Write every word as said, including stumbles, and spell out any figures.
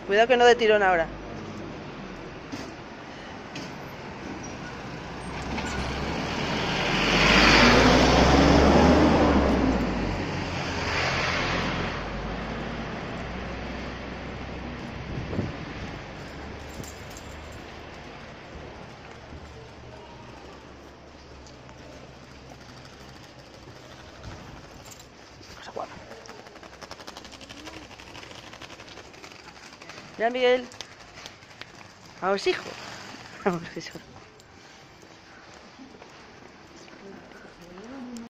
Cuidado que no de tirón ahora. Cosa guapa. Mira, Miguel. Vamos, hijo. Vamos, hijo.